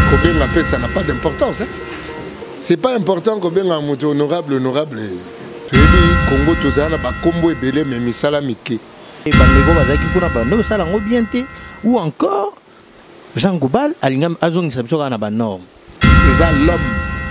Kobenga pe ça n'a pas d'importance. Hein? C'est pas important Kobenga un honorable, honorable. Congo tozana ba kombo ebele mais misala mike. Et bandego bazaki kuna bando sala ngo bien te ou encore Jean Goubal alingam azong sabso na ba norme. C'est l'homme.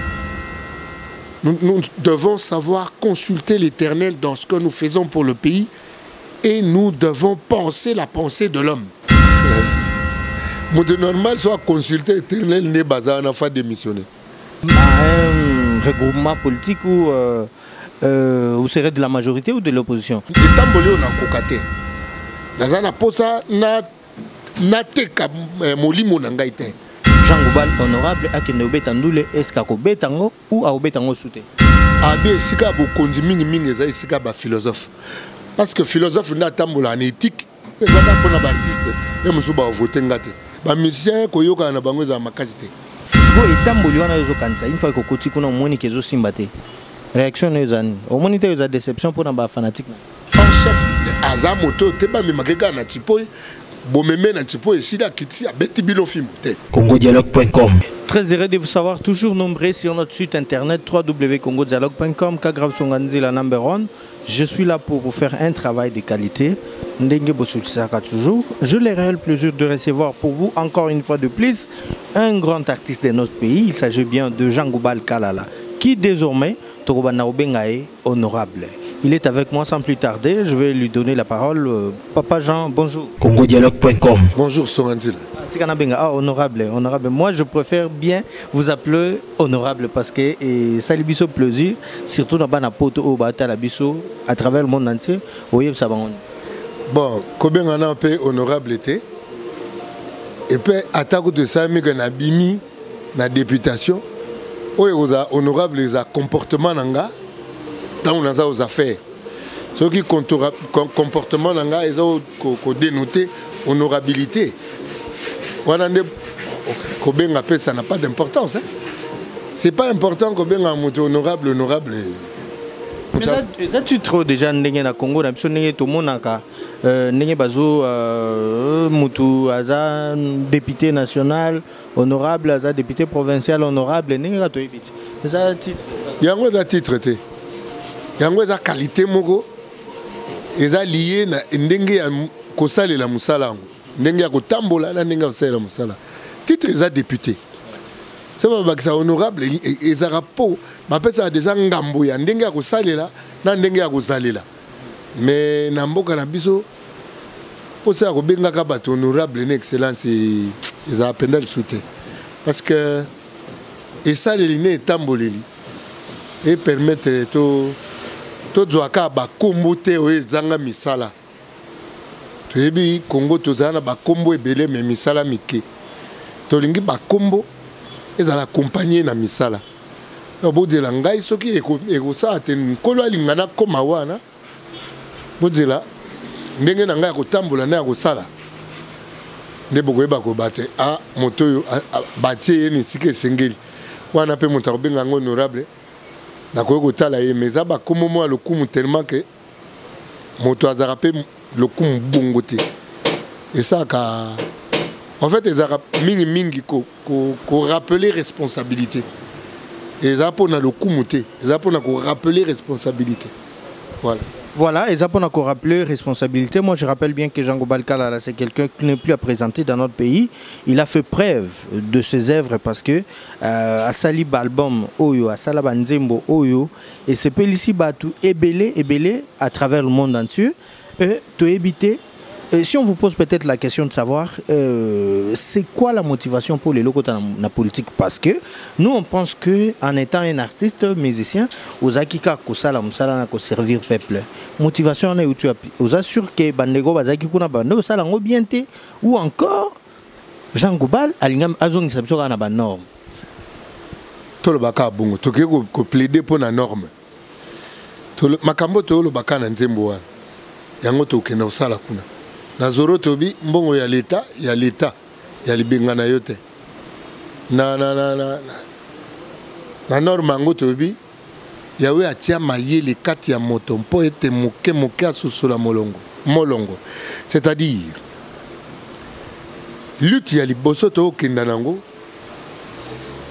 Nous devons savoir consulter l'Éternel dans ce que nous faisons pour le pays et nous devons penser la pensée de l'homme. C'est normal soit consulter l'Éternel n'est basé en affaire démissionner. Un regroupement politique où vous serez de la majorité ou de l'opposition? Etamboli on a kokate. Nazana posa na teka molimo na ngai te. Jean Goubal honorable akende obetandoule eska ko betango ou a obetango soute. Abi sika bo konzi mingi za sika ba philosophe. Parce que philosophe na tambola en éthique, ezaka pona ba artiste, et musu ba voter ngate. Ba musicien ko yoka na bango za makasite. Siko etamboli wana yozo kanisa, une fois ko koti kuna moni kezo simbate. Réaction nezani. Au moni te yoza déception pona ba fanatique. En chef aza moto te ba mimakeka na chipo. CongoDialogue.com. Très heureux de vous savoir, toujours nombreux sur notre site internet www.congodialogue.com. Kagrav Songanzi la number one. Je suis là pour vous faire un travail de qualité. Ndenge Bosulsaka toujours. Je l'ai réel plaisir de recevoir pour vous encore une fois de plus un grand artiste de notre pays. Il s'agit bien de Jean Goubal Kalala, qui désormais Tokobana Obengae honorable. Il est avec moi sans plus tarder. Je vais lui donner la parole. Papa Jean, bonjour. CongoDialogue.com. Bonjour, Sorandil. Ah, honorable, honorable. Moi, je préfère bien vous appeler honorable parce que ça lui fait plaisir, surtout dans la pote au Bata à travers le monde entier. Bon, combien on a un peu honorable été. Et puis, à côté de ça, il y a bimi, la députation. Oui, honorable, les comportements nanga. Quand on a aux affaires, ce qui comportement nanga, ils ont dénoté honorabilité. Ça n'a pas d'importance. Hein? C'est pas important que bien honorable, honorable. Mais ça tu trouves déjà na Congo, na biso ndenge to monaka ndenge bazo mutu aza député national honorable, aza député provincial honorable ndenge ka to evite. Ça titre. Yango za titre te. Yango za qualité moko eza lié na ndenge ya kosalela musala. Ndenge ya kotambola na ndenge ya kosalela musala. Titre eza député. C'est pas que ça honorable et ça rapport ma pesa a déjà ngambo ya ndenge ya kosalela na ndenge ya kosalela. Mais na mboka na biso posa ko benga ka bato honorable na excellence eza pendal souté. Parce que et ça les lignes tamboleli et permettre to zwaka ba kombo te o ezanga misala. Toyebi Congo tozana ba kombo ebele me misala mike. Tolingi ba kombo ezala accompagner na misala. Bodela ngai soki ekosa te nkolo alingana koma wana. Bodela ndenge na ngai kotambola na kosala. Nde bokoyeba ko bate a moto yo batie ni sike sengeli. Wana pe moto akobenga ngo honorable. Na ko tala ye meza ba komo mo lokumu tellement que moto azara pe lokumu bongote. Et ça ka en fait les arabes mingi ko rappeler responsabilité. Et ça pour na lokumu te, ça pour na ko rappeler responsabilité. Voilà. Voilà, et ça pour nous rappeler responsabilité. Moi, je rappelle bien que Jean Goubal Kalala, c'est quelqu'un qui n'est plus à présenter dans notre pays. Il a fait preuve de ses œuvres parce que à Salib album Oyo, à Salabanzembo Oyo, et c'est ici Batou ébélé à travers le monde entier. Et to éviter. Si on vous pose peut-être la question de savoir c'est quoi la motivation pour les locaux dans la politique, parce que nous on pense que en étant un artiste musicien aux akika kosala musala na ko servir peuple motivation na utu aux assure que bandego bazaki kuna bando sala ngo bien te ou encore Jean Goubal alingam azong sabso na ba norme to le baka bongo to ko plaider pour na norme to makambo to le baka na nzembo wana yango to kena osala kuna na zoro tobi mbongo ya leta ya libengana yote na norme ngo tobi yawe atia mayele kati ya moto mpo ete moke asusola molongo c'est-à-dire lutte ya liboso to kenda nango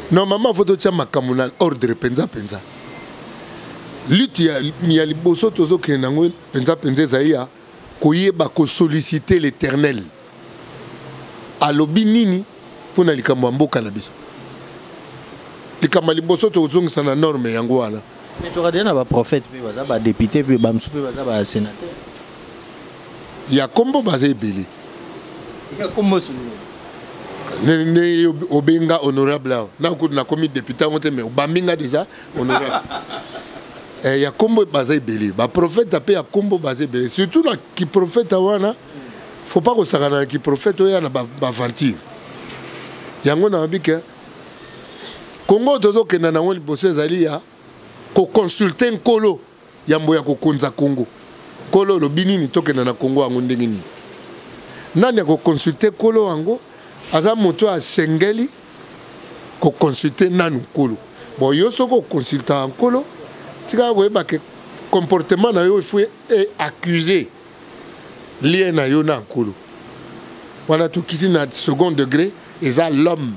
normalement faut tia makamuna ordre penza penza lutte ya liboso tozo kenango penza penza zaia koyeba ko solliciter l'Éternel alobi nini pona likambo mboka na biso likambo liboso tozongisa na norme yango wana. Mais tu regardes na prophète pe baza ba député pe ba msupe baza ba sénateur ya kombo baza ebele ya kombo sulu ne obenga honorable na komi député ngote mais obaminga déjà honorable ya kombo baza ebele ba prophète pe ya kombo baza ebele surtout na ki prophète wana faut pas kosakana na ki prophète oya na ba aventure yango na bike Congo tozo kena na ngoli bosse ezali ya ko consulter nkolo yambo ya kokonza Congo kolo lo binini tokena na Congo yango ndenge nini nani ya ko consulter kolo yango aza moto a sengeli ko consulter nanu kolo bon yo soko consulter nkolo tika koyeba ke comportement na yo il faut accuser lien na yo na nkolo wana tukiti na second degré eza l'homme.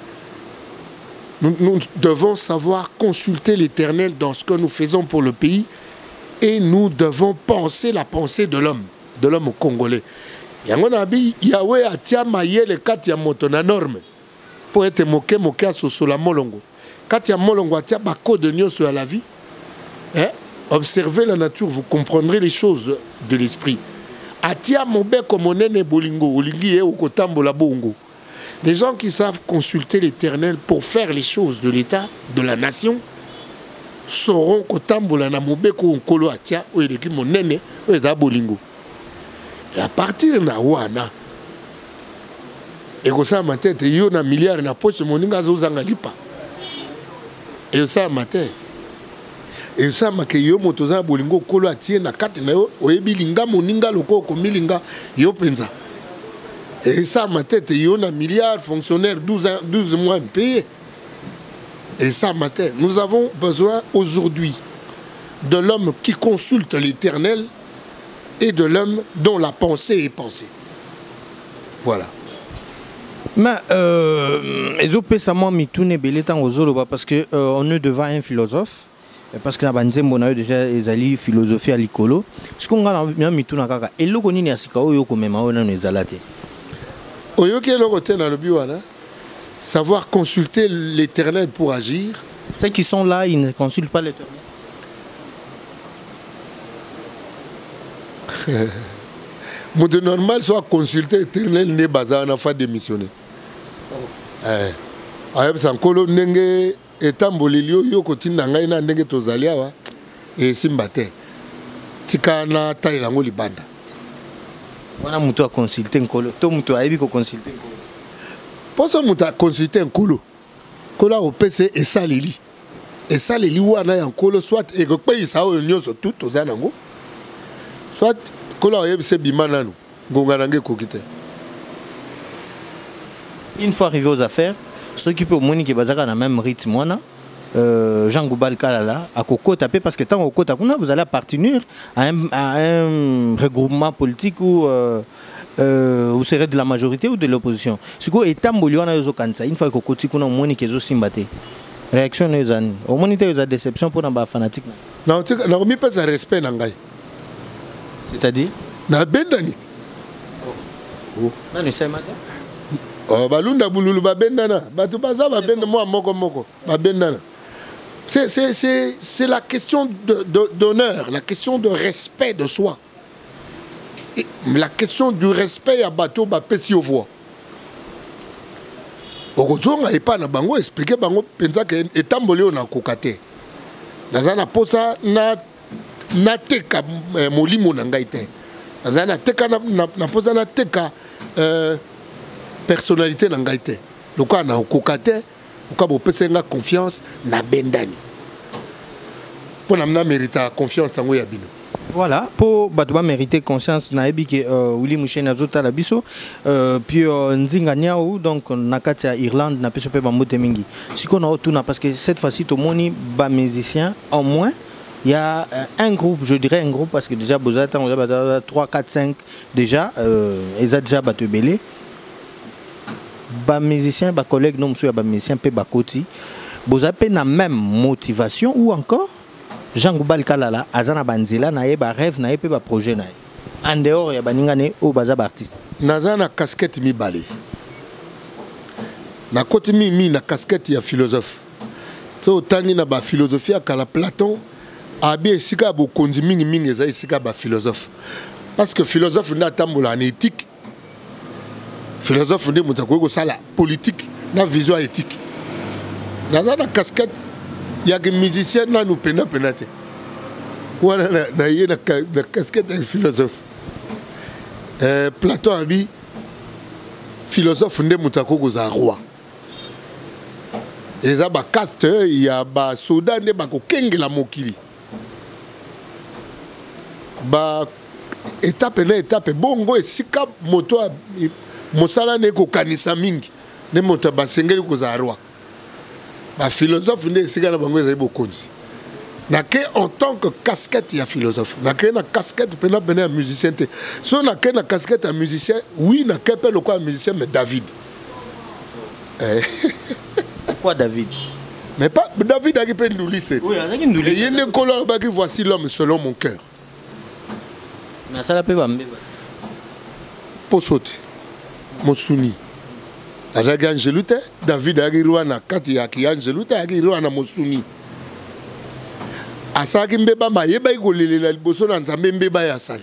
Nous devons savoir consulter l'Éternel dans ce que nous faisons pour le pays et nous devons penser la pensée de l'homme congolais. Yango na bi Yahweh atia mayele kati ya moto na norme pour être moqué à sosola molongo. Kati ya molongo atia ba code nyonso ya la vie. Observez la nature, vous comprendrez les choses de l'esprit. Atia mobe komonene bolingo olingi e okotambola bongo. Les gens qui savent consulter l'Éternel pour faire les choses de l'État, de la nation, sauront qu'Otambola na mobeko nkolo atia ou eleki monene ou eza bolingo. Et à partir na wana ekosa ma tête yo na milliard na poche moninga zozanga lipa. Et ça ma tête. Et ça ma ke yo motoza bolingo kolo atie na kati na yo oyebi linga moninga loko ko milinga yo penza. Et ça, ma tête, il y a un milliard fonctionnaires, 12 mois payés. Et ça, ma tête, nous avons besoin aujourd'hui de l'homme qui consulte l'Éternel et de l'homme dont la pensée est pensée. Voilà. Mais parce que on est devant un philosophe. Parce que on a déjà une philosophie à l'écolo. Ce qu'on a mituna kaka. Et le koni ni asika oyo komema ona nezalate. Savoir consulter l'Éternel pour agir. Ceux qui sont là, ils ne consultent pas l'Éternel. Mon de normal soit consulter l'Éternel n'est pas un affaire démissionné. Ayeb sankolo nenge etambolilio yo kotinda ngai na ndenge tozalia wa et simbate. Tika na tailango libanda. On a muto a consulter nkolo to muto a ebi ko consulter nkolo poso muto a consulter nkolo kola o pc esaleli wana ya nkolo soit e ko peyisa o nyonso tout ozanango soit kola o yebise bimananu ngonga nange kokite. Une fois arrivé aux affaires, ceux qui peuvent monique bazaka na même rythme wana Jean Goubal Kalala à Koko tapé parce que tant au Kota vous allez appartenir à un regroupement politique où vous serez de la majorité ou de l'opposition. Ce qui est tamboliona yozo kansa une fois que Koti kuna monique yozo simbate. Réaction les années. Au monique yozo déception pour n'aba fanatique. Non, na remis pas respect nangai. C'est-à-dire na bendani. Oh. Non, ne sais pas. Oh balunda bululu babendana batu baza babenda moi moko babendana. C'est la question d'honneur, la question de respect de soi. Et la question du respect à bateau bapesi au voix. Okozonga et pas na bango expliquer bango penza que etamboli na kokate. Nazana posa na teka molimo na ngai te. Nazana teka na posa na teka personnalité na ngai te. Lokwa na kokate pourquoi vous pouvez avoir confiance na bendani pour n'amener mériter confiance en yabino. Voilà pour batouba mériter conscience na ebi que Willy Mouchena zota la biso puis nzinga nyao donc nakati ya Irlande na peso pe bamote mingi siko na otuna parce que cette fois-ci to moni ba musicien au moins il y a un groupe, je dirais un groupe parce que déjà Bozata on a 3 4 5 déjà ils ont déjà battu belé. ba musicien ba collègue non monsieur ba musicien pe ba koti vous avez la même motivation ou encore Jean Goubal Kalala azana banzela na ye ba rêve na ye pe ba projet na ye en dehors ya baningane o baza ba artiste nazana casquette mi balé na koti mi na casquette ya philosophe so tangi na ba philosophie akala Platon abi esika bo konzi mingi eza esika ba philosophe parce que philosophe na tambola en éthique philosophe de mutako ko sala politique na vision éthique nazana casquette ya que musicien na nous penate wana na ye na casquette de philosophe Platon abi philosophe nde mutako ko za roi eza ba caste ya ba soda nde ba ko kengela mokili ba étape na étape bongo esika moto mosala ne ko kanisa mingi ne moto ba sengeli ko za roi ba philosophe nde esika na bango ezali bokonzi na ke en tant que casquette ya philosophe na ke na casquette pena ya musicien te so na ke na casquette ya musicien oui na ke pe le quoi musicien mais David pourquoi David mais pas David a qui peut nous lisser oui avec nous lisser il y a une colère qui voici l'homme selon mon cœur na sala pe ba mbeba posote Mosuni Azagi Angelute David agirwa na kati ya ki Angelute agirwa na Mosuni asaki mbeba mayeba ikolelela liboso na nzambe mbeba ya sali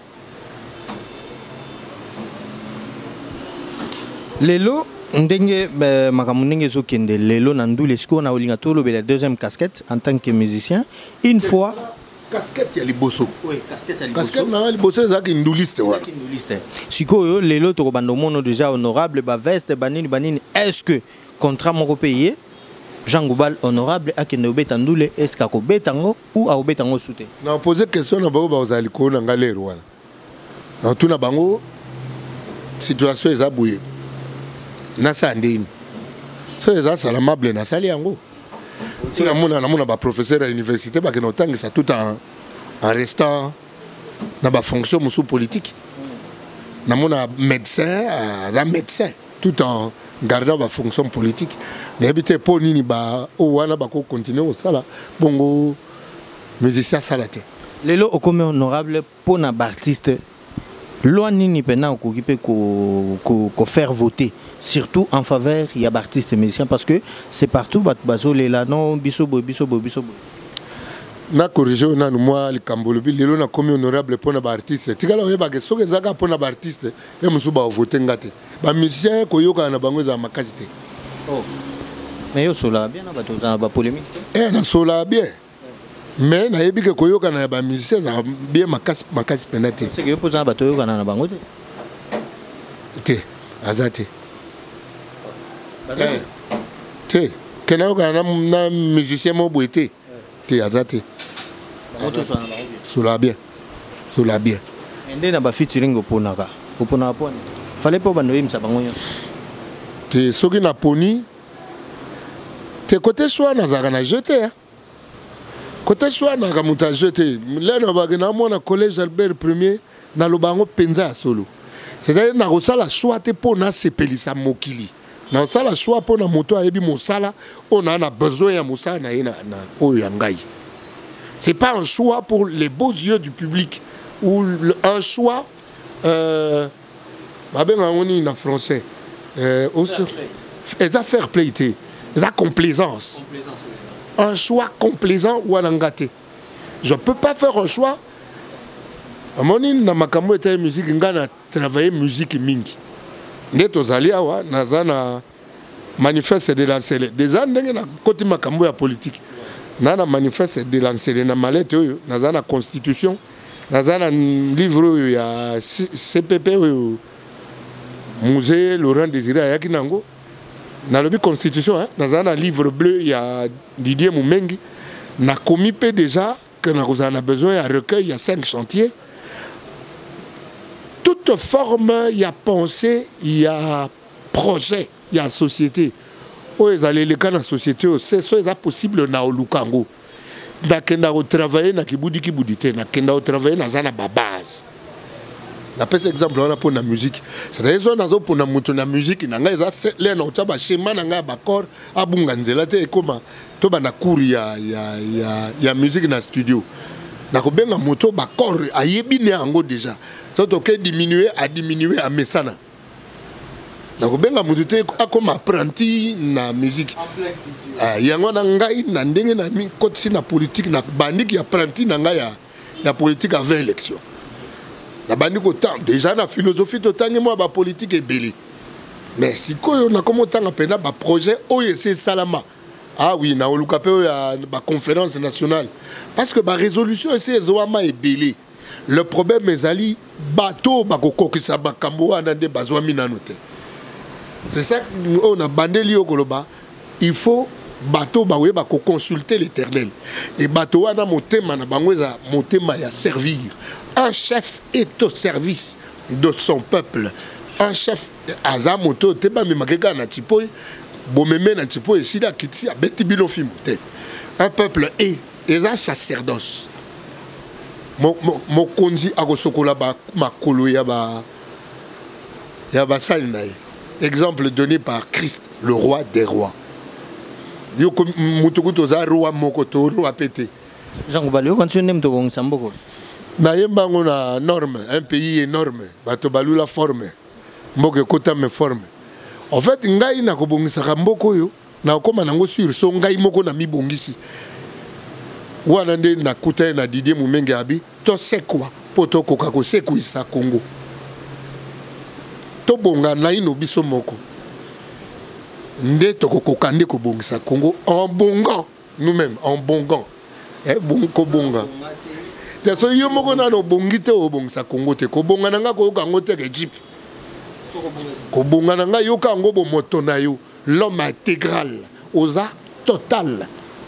lelo ndenge makambo ndenge ezokende lelo na ndule siko na olinga tolobela deuxième casquette en tant que musicien une fois casquette ya liboso oui casquette ya liboso casquette na liboso ezaki nduliste wana sikoyo lelo to bando mono déjà honorable ba veste banini est-ce que contrat moko payé Jean Goubal honorable akende obeta ndule est-ce ka ko betango ou a obetango soute na poser question na bango ba ozali ko na ngalero wana na tuna bango situation ezabouye na sandini so eza salamable na sali yango tina mona ba professeur à l'université ba keno tangisa tout en restant na ba fonction musu politique na mona médecin za médecin tout en gardant ba fonction politique na habité po nini ba o wana ba ko continuer au sala bongo musicien salate lelo okome honorable po na ba artiste loin nini pena okokipe ko faire voter surtout en faveur il y a artistes et musiciens parce que c'est partout bazo lela non bisobo na corriger on a moi le Cambolobi lelo na comme honorable pour na ba artiste tikala oyeba ke soke zaka pour na ba artiste ya musuba voter ngate ba musicien koyoka na bango za makasi te oh mais yo sola bien na bato za ba polémique na sola bien mais na yebi ke koyoka na ba musicien za bien makasi penate c'est que yo poza bato yoka na bango te azate te kena yoka na musicien mo boité te azate sola bien ende na ba featuring oponaka opona poni fallait pas bando yimsa bango nyonso te soki na poni te côté choix na zaka na jeter côté choix na ka muta jeter leno ba na mona collège Albert Premier na lobango penza solo c'est-à-dire na kosala choix te pona sepelisa mokili na sala choix pona moto ayebi mosala on a besoin ya mosala na ye na oyo ngai. C'est pas un choix pour les beaux yeux du public ou un choix en français fair play, complaisance. Un choix complaisant ou un gâté. Je ne peux pas faire un choix. À mon avis, dans ma caméra musique, je travaillé musique mingi. Neto zalia wa nazana manifeste de lancer des années na côté ma caméra politique. Nana manifeste de lancer na malette oyo nazana constitution nazana livre ya CPP oyo musée Laurent Désiré Ayakinango na lobi constitution hein nazana livre bleu ya Didier Mumengi na commis pe déjà que na besoin ya recueil ya 5 chantiers. Toute forme, il y a pensée, il y a projet, il y a société. Oh, ils allaient les cas dans la société, c'est possible na olukango. Na kenda au travailler na kibudi kibudite, na kenda au travailler na zana base. Na pesa exemple wana pour la musique. C'est-à-dire so nazo pour na mutu na musique na ngai za le na utaba schéma na ngai ba corps abunga nzela te koma to ba na cours ya musique na studio. Na ko benga moto ba corps ayebi ne ango déjà. So to ke diminuer à mesana. Na ko benga mutu te akoma apprenti na musique. Yango na ngai na ndenge na mi kotisi na politique na bandiki apprenti na ngai ya politique avant élection. La bandiko temps déjà la philosophie totangi moi ba politique est belé. Mais si koyo na comme tant apena ba projet OEC Salama. Ah oui, na olukape ya ba conférence nationale parce que ba résolution c'est zoama est belé. Le problème est ali bateau ba kokokisa ba kambo na de bazwa minanote. C'est ça on a bandeli okoloba, il faut bateau ba we ba ko consulter l'Éternel. Et bateau wana motema na bangweza motema ya servir. Un chef est au service de son peuple. Un chef azamoto teba me makeka na tipoy bomeme na tipoy sida kiti abeti bino fimote. Un peuple est un sacerdoce. Mo konzi agosokola ba makolo ya ba salinae. Exemple donné par Christ, le roi des rois. Yo mutukuto za roi mokoto roi pété. Jean Gobalio continue de bon samboko. Na yembango na norme, un pays énorme, bato balu la forme. Mboke kota me forme. En fait, ngai na ko bongisa mboko yo, na koma nango sur so ngai moko na mi bongisi. Wana nde na kuta na Didier Mumenge abi, to sekwa poto koka ko sekuisa Congo. To bonga na ino biso moko. Nde to koka nde ko bongisa Congo en bongant nous-mêmes, en bongant. Bongo bonga. So yo moko na no bongite o bongisa Congo te ko bonga nanga ko kango te ke jeep. Ko bonga nanga yo kango bo moto na yo, l'homme intégral, oza total.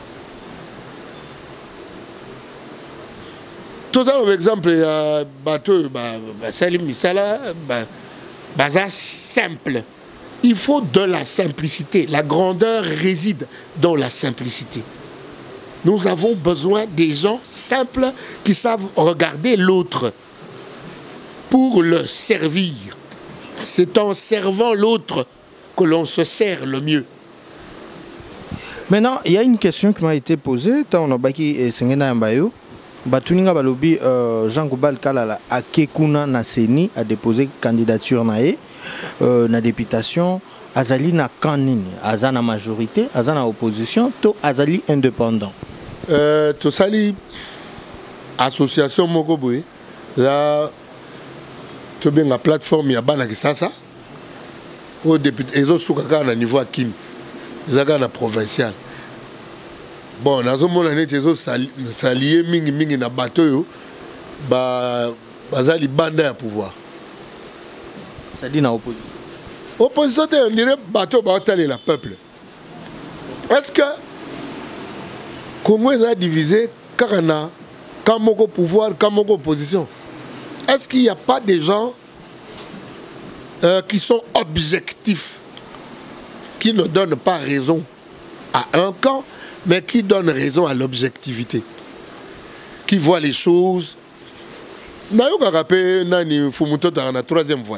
Tout ça par exemple bateau Salim Misala baza simple. Il faut de la simplicité. La grandeur réside dans la simplicité. Nous avons besoin des gens simples qui savent regarder l'autre pour le servir. C'est en servant l'autre que l'on se sert le mieux. Maintenant, il y a une question qui m'a été posée. Tant on a baki Sengena Mbayo, Batuninga Balobi Jean Goubal Kalala a Kekuna Naseni a déposé candidature nae na députation. Azali na kanini, azana majorité, azana opposition, to azali indépendant. To sali association moko boye la to benga plateforme ya bana kisasa pour député ezo suka na niveau akini ezaka na provincial. Bon nazo mona neti ezo salier mingi na bato yo bazali banda ya pouvoir. Ça dit na opposition. Opposition on dirait bateau baotali la peuple. Est-ce que Congo est divisé Karana, Kamoko pouvoir, Kamoko opposition? Est-ce qu'il n'y a pas des gens qui sont objectifs, qui ne donnent pas raison à un camp, mais qui donnent raison à l'objectivité, qui voient les choses? Nayoka rappelé Nani Fumuto dans la troisième voie.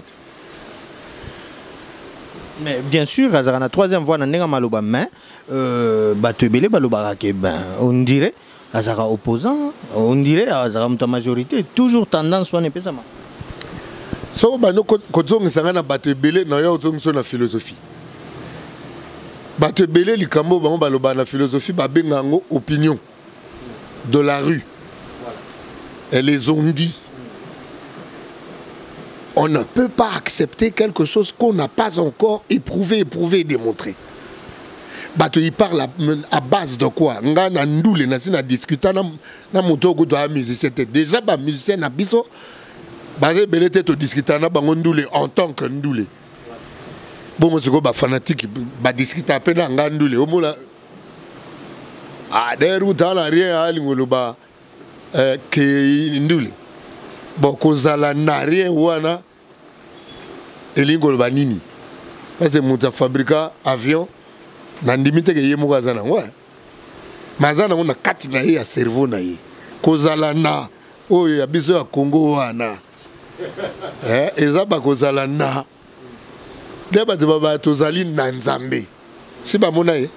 Mais bien sûr, à la troisième voie, mais on dirait Azara opposant, on dirait Azara majorité, toujours tendance à ne pas ça. So bano kozong sangana batebele na yo ozong so na philosophie. Batebele likambo bango baloba na philosophie babenga ngo opinion de la rue. Elles les ont dit. On ne peut pas accepter quelque chose qu'on n'a pas encore éprouvé et démontré. Bato il parle à base de quoi? Nga na ndule na sina discuter na moto go do musicien déjà ba musicien na biso basé belé tête discuter na bango ndule en tant que ndule. Bon c'est ko ba fanatique ba discuter à peine nga ndule o mola a deru dans rien ali ngolo ba ke ndule. Bon kozala na rien wana elingolo banini parce que muta fabrica avion na ndimite ke yemo kazana ouais mazana on a kati na ya cerveau na ye kozala na oyo ya biso ya Congo wana eza bakozala na nde bato baba tozali na nzambe si bamona ye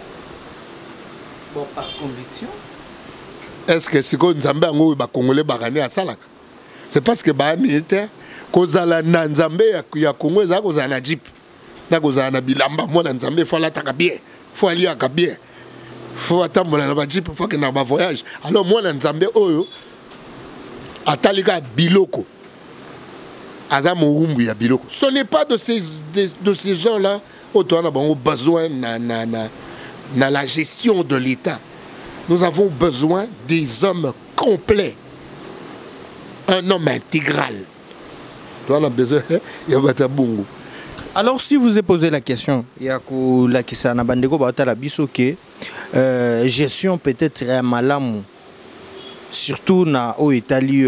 bon par conviction est-ce que siko nzambe yango oyo bakongole bakani asalaka c'est parce que baani te kozala na nzambe ya Congo eza kozala na jeep na kozala na bilamba mwana nzambe fo alataka bien fo aliaka bien fo atambola na bajeep fo akende na bavoyage alors mwana nzambe oyo atalika biloko aza moumbu ya biloko. Ce n'est pas de ces gens-là où on a besoin na la gestion de l'État. Nous avons besoin des hommes complets. Un homme intégral. On a besoin de Batabungu. Alors si vous avez posé la question, il y a la question na bandeko batala biso que gestion peut-être est malamu surtout na au Italie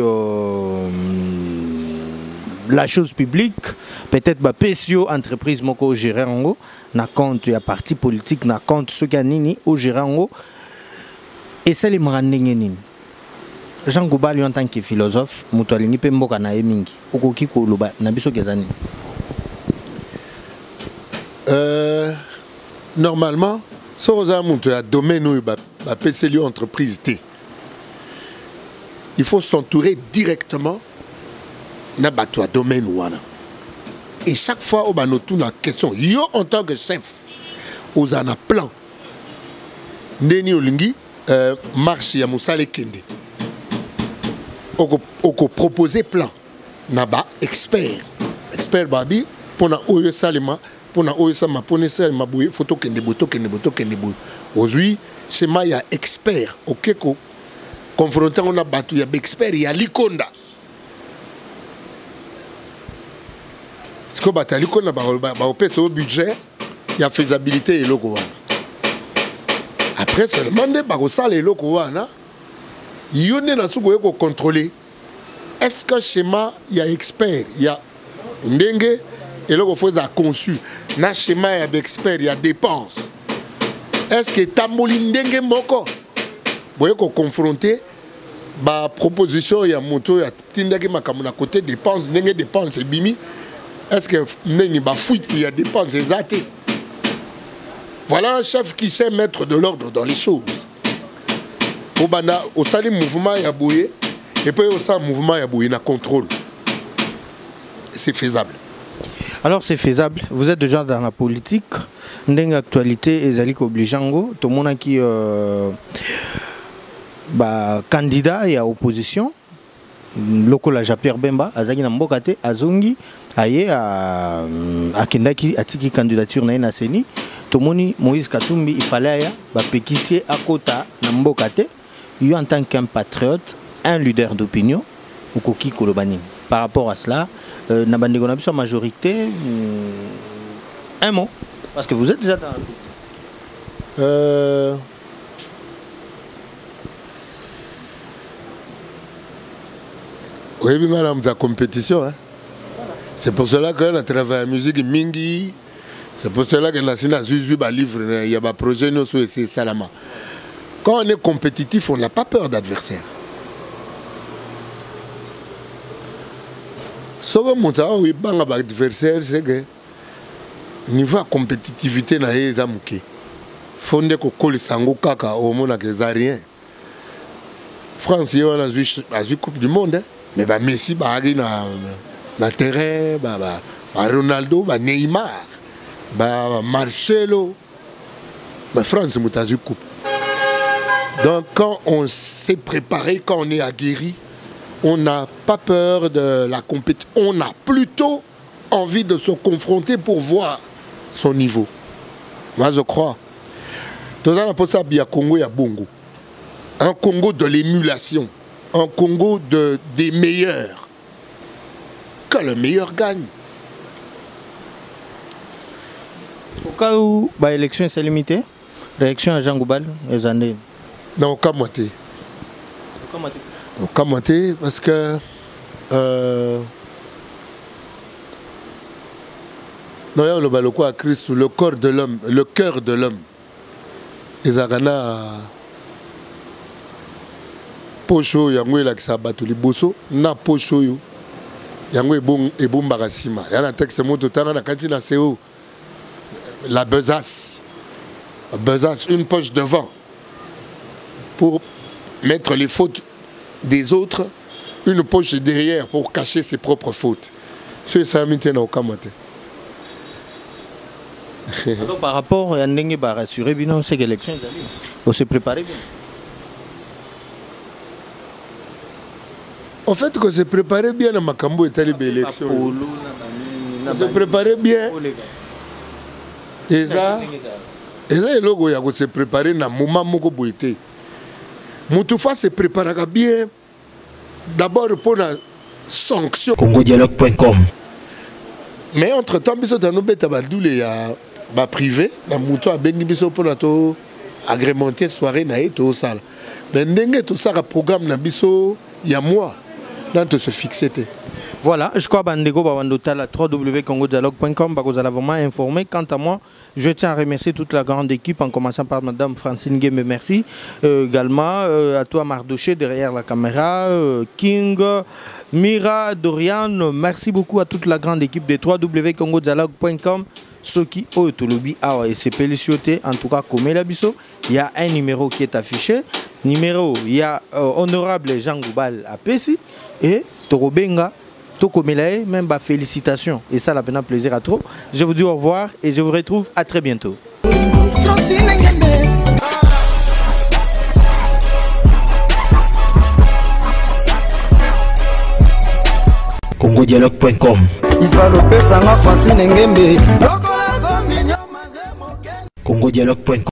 la chose publique, peut-être ba PSO entreprise moko gérer ngo na compte ya parti politique na compte ce kanini au gérer ngo et ça les marandenge nini Jean Goubal en tant que philosophe muto alingi pe mboka na emingi okoki ko loba na biso kezani normalement so za muto ya domaine ba PSO entreprise T il faut s'entourer directement na batwa domaine wana et chaque fois au banotu na question yo en tant que chef aux ana plan ndeni olingi marche ya musale kende oko proposer plan na ba expert babi pona oyo salima pona oyo sama pona salima boye photo kende boto aujourd'hui schéma ya expert okeko confrontant on a batu ya expert ya likonda ce que batali qu'on a opé au budget il y a faisabilité et logo après seulement des bagosal et logo wana yone na sugo yoko contrôler est-ce que schéma il y a expert il y a ndenge et logo faut à conçu na schéma il y a expert il y a dépenses est-ce que tamboli ndenge moko boye ko confronter ba proposition ya moto ya tindaki makamuna côté dépenses ndenge dépenses bimi. Est-ce que il y a des dépenses exactes? Voilà un chef qui sait mettre de l'ordre dans les choses. Au sein du mouvement, il y a bouillé, et puis au sein du mouvement, il y a bouillé, il y a contrôle. C'est faisable. Alors c'est faisable. Vous êtes déjà dans la politique. Dans l'actualité, ils allaient obligeango. Tout le monde qui candidat et à opposition. Lokola Jean-Pierre Bemba, Azagi Nambokate, Azongi, Aye, à Kendaki, Atiki candidature na Seni, Tomoni, Moïse Katumbi, il fallait péquissier à Kota, Nambokate, lui en tant qu'un patriote, un leader d'opinion, ou Koki Kolobani. Par rapport à cela, Nabandegonab sa majorité, un mot, parce que vous êtes déjà dans la oui, madame, de la compétition. Hein. C'est pour cela qu'on a travaillé la musique Mingi. C'est pour cela que la Sina Zuzu a livré, il y a un projet nous sur Salama. Quand on est compétitif, on n'a pas peur d'adversaire. Ce que mon adversaire, c'est que niveau de compétitivité, il y a il faut que les sango kaka au monde n'a rien. France, il y a la Coupe du Monde. Hein. Mais bah Messi bah na terrain bah Ronaldo bah Neymar bah Marcelo bah France moutazu coupe. Donc quand on s'est préparé, quand on est aguerri, on n'a pas peur de la compétition, on a plutôt envie de se confronter pour voir son niveau. Moi je crois. Dans un peu ça bien Congo y a Bongo. Un Congo de l'émulation. Un Congo des meilleurs. Que le meilleur gagne. Au cas où l'élection est limitée, réaction à Jean Goubal les années. Non, au cas moitié. Au cas moitié, parce que non, il y a le quoi à Christ, le corps de l'homme, le cœur de l'homme. Les arana pocho yango la kisabato liboso na pocho yo yango ebombaka nsima ya na texte moto tanga na kati na CO la besace une poche devant pour mettre les fautes des autres, une poche derrière pour cacher ses propres fautes. C'est ça maintenant au Kamate. Alors par rapport à Ndenge ba rassurer bien ces élections on se préparer bien. En fait, qu'on se préparait bien à Makambo et à l'élection. On se préparait bien. Et ça, le logo, il se préparer dans le moment où on était. Moutoufa se préparait bien. D'abord pour la sanction. CongoDialogue.com. Mais entre-temps, il y a des privé. La moutou a béni pour agrémenter soirée na tout ça. Mais tout ça, le programme il y a moi. Dans tout se fixer. Voilà, je crois que Bandego Babandota la www.congodialogue.com vous allez vraiment informer. Quant à moi, je tiens à remercier toute la grande équipe en commençant par Madame Francine Guémé, merci. Également à toi Mardoché derrière la caméra, King, Mira, Dorian, merci beaucoup à toute la grande équipe de www.congodialogue.com. Ceux qui ont tout le bien et c'est félicité en tout cas comme la biso, il y a un numéro qui est affiché. Numéro, il y a honorable Jean Goubal à Pessi et Torobenga, Tokomelae, même félicitations. Et ça, la peine plaisir à trop. Je vous dis au revoir et je vous retrouve à très bientôt. CongoDialogue.com. CongoDialogue.com.